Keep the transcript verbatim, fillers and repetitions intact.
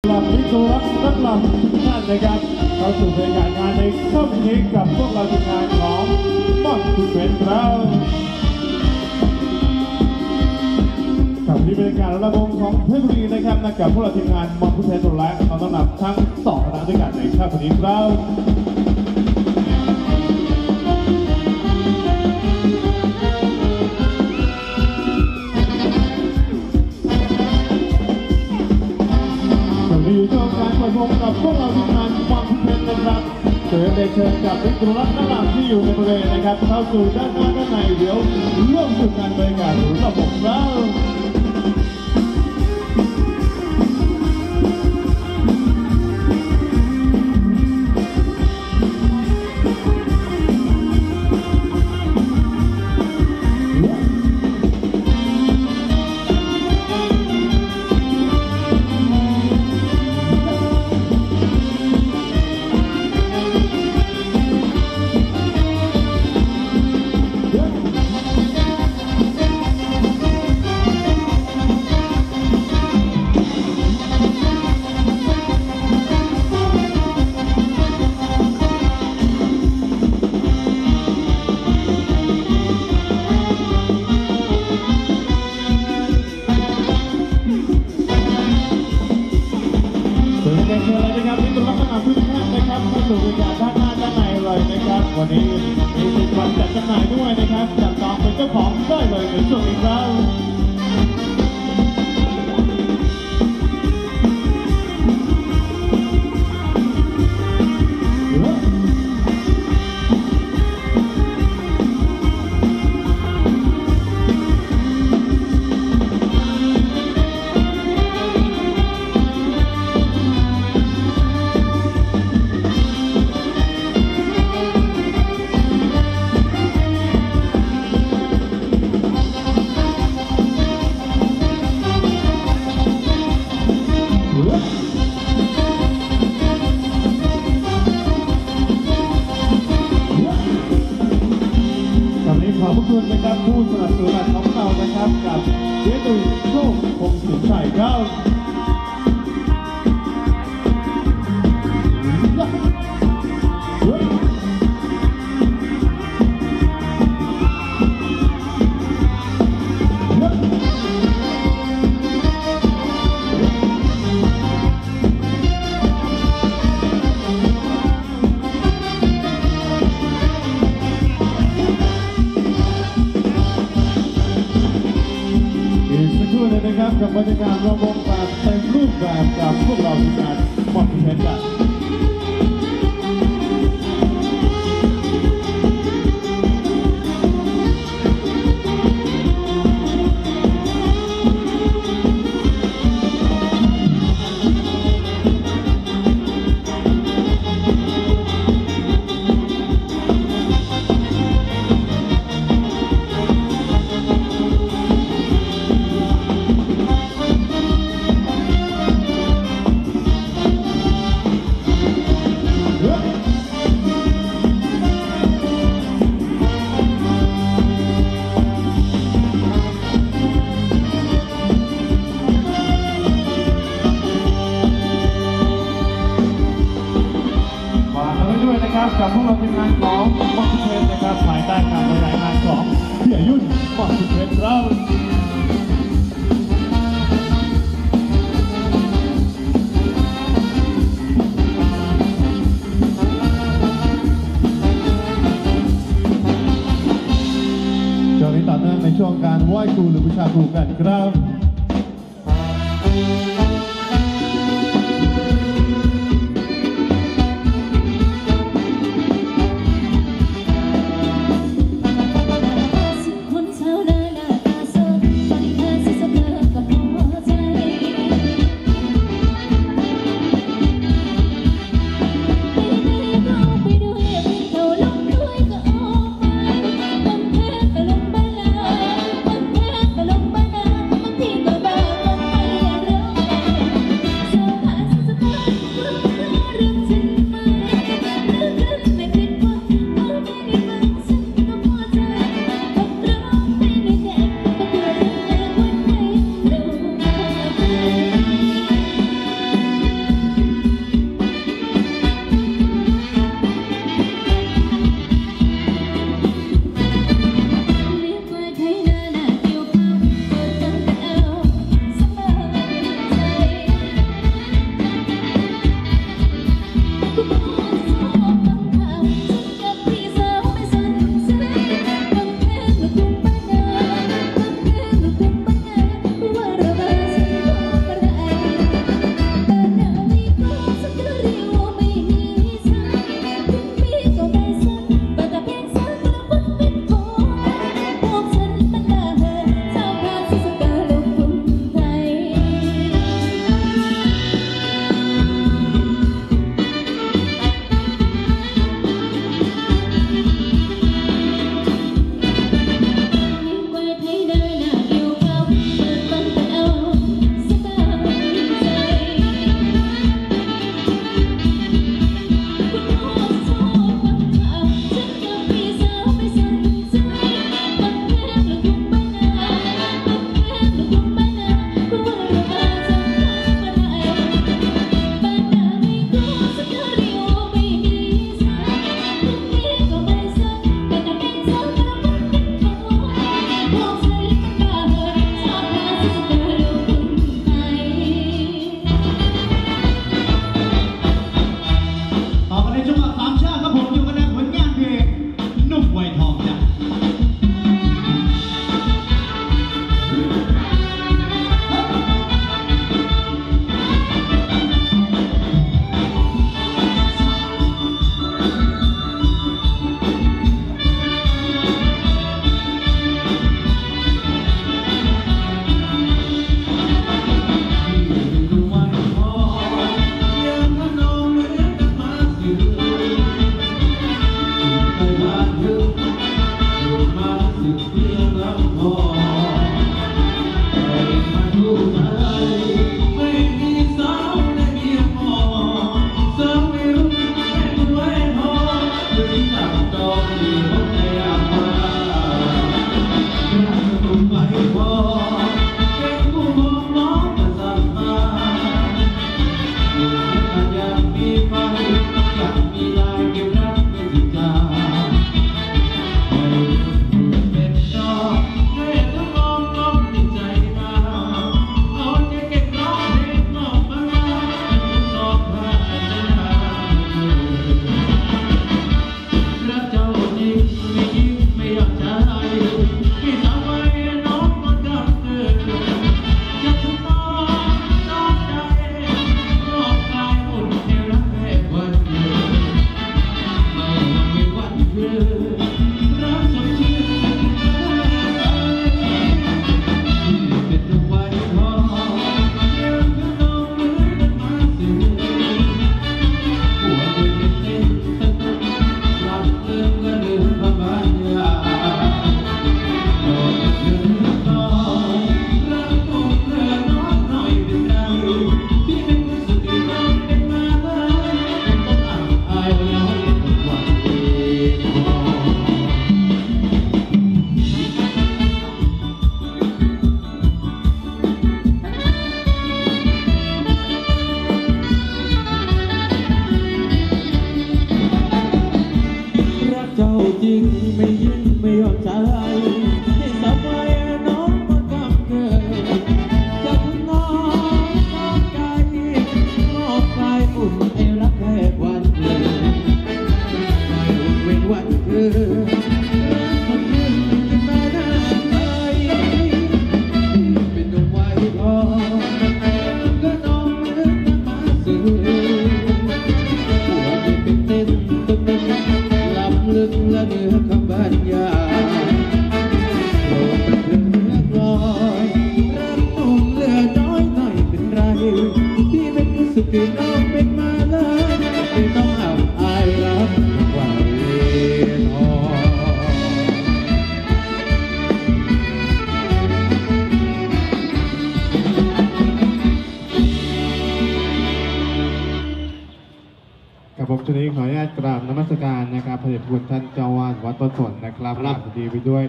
หลับนิโคลัสนักหลับท่านนะครับเข้าสู่บรรยากาศงานในค่ำนี้กับพวกเราทีมงานของม่อนคุณเป็นเรากับที่บรรยากาศระบงของเพชรบุรีนะครับนะกับพวกเราทีมงานม่อนคุณเป็นตัวแรกเราต้องนำทั้งสองคณะด้วยกันในค่ำนี้เราอยู่ช่วงการประชุมกับพวกเราทีมงานม่อนคุณเป็นนะครับเชิญได้เชิญกับนิโคลัสนักหลับที่อยู่ในบริเวณนะครับเข้าสู่ด้านหน้าด้านในเดี๋ยวร่วมสู่การบรรยากาศระบบเราวันนี้มีสิทธิ์วันจัดจำหน่ายด้วยนะครับจัดจองเป็นเจ้าของได้เลยในช่วงนี้ครับขอบคุณนะครับผู้สนับสนุนของเรานะครับกับเจ๊ตุ้ยโชคคงสินชัยครับนะครับกับบรรยากาศระบบแบบเต็มรูปแบบกับพวกเราทีมงานม่อนคุณเป็นกันกับพวกเราทีมงานของม่อนคุณเป็นนะครับภายใต้การบริหารงานของพี่อายุนม่อนคุณเป็นเราช่วงนี้ต่อเนื่องในช่วงการไหว้ครูหรือบูชาครูกันครับที่ก็น้องเหมือนมาสื่อหัวใจเป็นเต้นตึกตึกลับลึกและเนื้อคำบรรยายโลกเป็นเรื่องลอยรักนุ่มเหลือน้อยหน่อยเป็นไรพี่เป็นรู้สึกที่น้องเป็นมาเลยไม่ต้องอับอายรับไว้ทอกับผมชุดนี้ขออนุญาตกราบนมัสการนะครับพระเดชพระคุณท่านเจ้าวาดวัดต้นสนนะครับครับดีไปด้วย